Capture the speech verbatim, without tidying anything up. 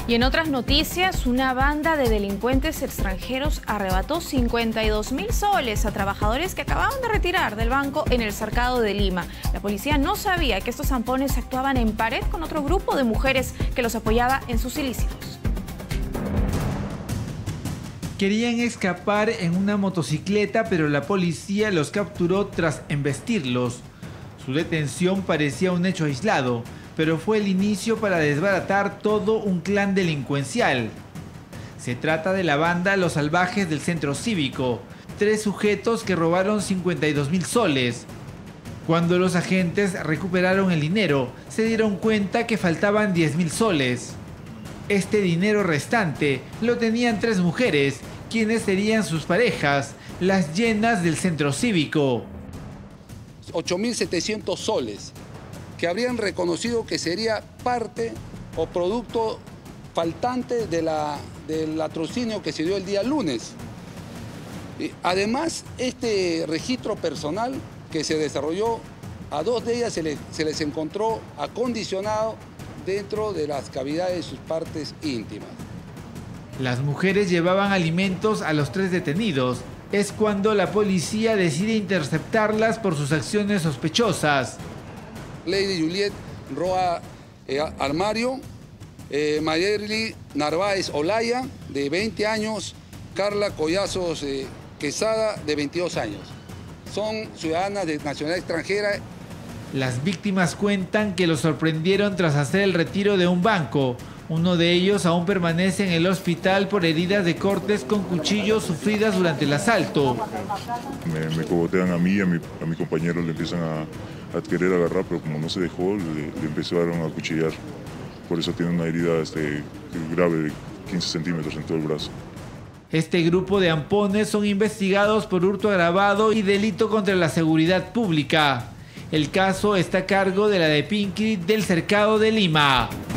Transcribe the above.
Y en otras noticias, una banda de delincuentes extranjeros arrebató cincuenta y dos mil soles a trabajadores que acababan de retirar del banco en el Cercado de Lima. La policía no sabía que estos zampones actuaban en pared con otro grupo de mujeres que los apoyaba en sus ilícitos. Querían escapar en una motocicleta, pero la policía los capturó tras embestirlos. Su detención parecía un hecho aislado, pero fue el inicio para desbaratar todo un clan delincuencial. Se trata de la banda Los Salvajes del Centro Cívico, tres sujetos que robaron cincuenta y dos mil soles. Cuando los agentes recuperaron el dinero, se dieron cuenta que faltaban diez mil soles. Este dinero restante lo tenían tres mujeres, quienes serían sus parejas, las llenas del Centro Cívico. ocho mil setecientos soles, que habrían reconocido que sería parte o producto faltante de la, del latrocinio que se dio el día lunes. Además, este registro personal que se desarrolló, a dos de ellas se les, se les encontró acondicionado dentro de las cavidades de sus partes íntimas. Las mujeres llevaban alimentos a los tres detenidos. Es cuando la policía decide interceptarlas por sus acciones sospechosas. Lady Juliet Roa eh, Armario, eh, Mayerly Narváez Olaya, de veinte años, Carla Collazos eh, Quesada, de veintidós años. Son ciudadanas de nacionalidad extranjera. Las víctimas cuentan que los sorprendieron tras hacer el retiro de un banco. Uno de ellos aún permanece en el hospital por heridas de cortes con cuchillos sufridas durante el asalto. Me, me cogotean a mí y a mi, a mi compañero, le empiezan a, a querer agarrar, pero como no se dejó, le, le empezaron a cuchillar. Por eso tiene una herida este, grave de quince centímetros en todo el brazo. Este grupo de ampones son investigados por hurto agravado y delito contra la seguridad pública. El caso está a cargo de la D P I N C R I del Cercado de Lima.